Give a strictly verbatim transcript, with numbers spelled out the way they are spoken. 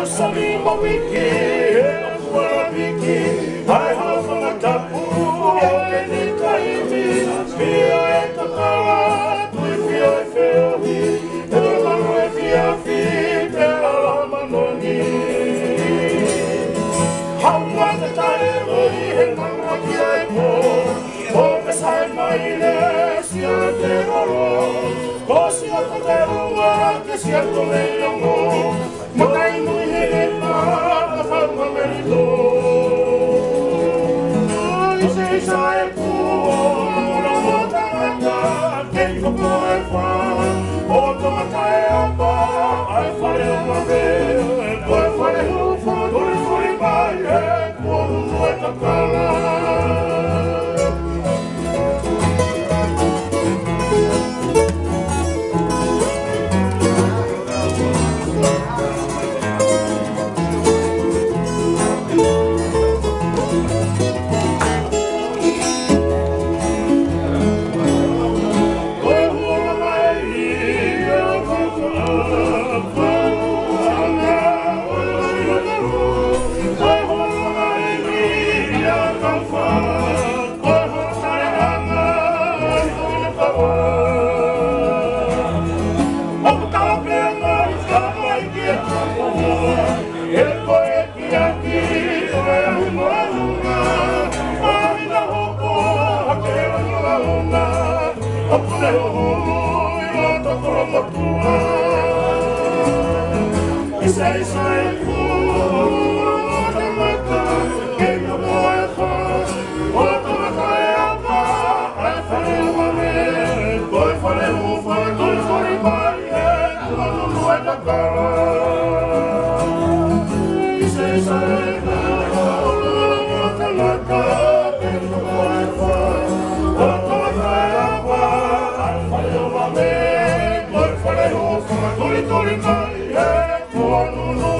Cierto de amor, no hay mujer más, la fama merito. Y se sabe cómo la mata mata, que yo puedo fan, otro mata apa, al fare una vez, puede fare un fondo de fuori baile, con un nuevo canal. No, no, no.